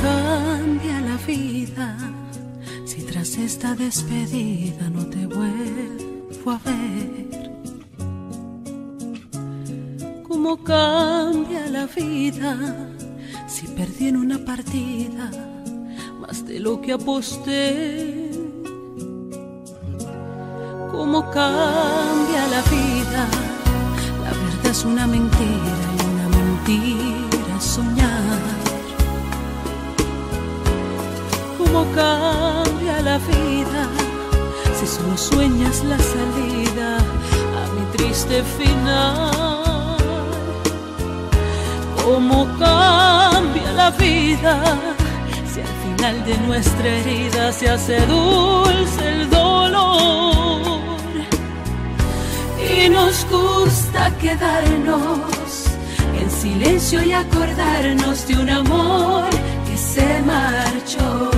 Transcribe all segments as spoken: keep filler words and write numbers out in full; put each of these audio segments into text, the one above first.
cambia la vida si tras esta despedida no te vuelvo a ver? ¿Cómo cambia la vida si perdí en una partida más de lo que aposté? ¿Cómo cambia la vida? La verdad es una mentira y una mentira es soñar. ¿Cómo cambia la vida si solo sueñas la salida a mi triste final? ¿Cómo cambia la vida si al final de nuestra herida se hace dulce el dolor? Y nos gusta quedarnos en silencio y acordarnos de un amor que se marchó.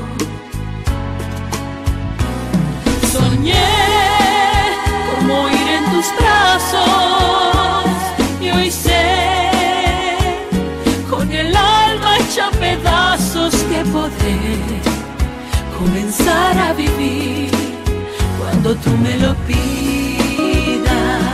Soñé como ir en tus brazos y hoy sé con el alma hecha pedazos que podré comenzar a vivir cuando tú me lo pidas.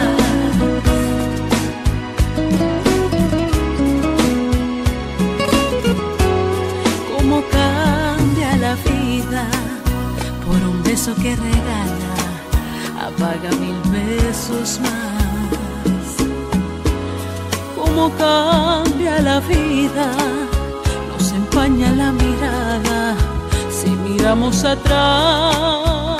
Cómo cambia la vida por un beso que regala, apaga mil besos más. Cómo cambia la vida, nos empaña la mirada si miramos atrás.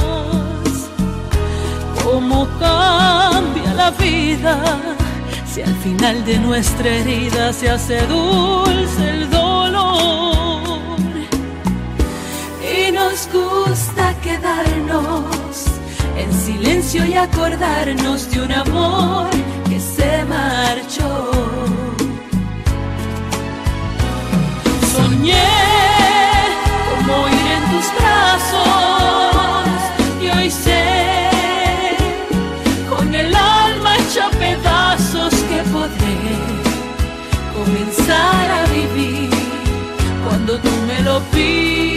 Cómo cambia la vida si al final de nuestra herida se hace dulce el dolor. Y nos gusta quedarnos en silencio y acordarnos de un amor que se marchó. Soñé como ir en tus brazos y hoy sé con el alma hecha pedazos que podré comenzar a vivir cuando tú me lo pidas.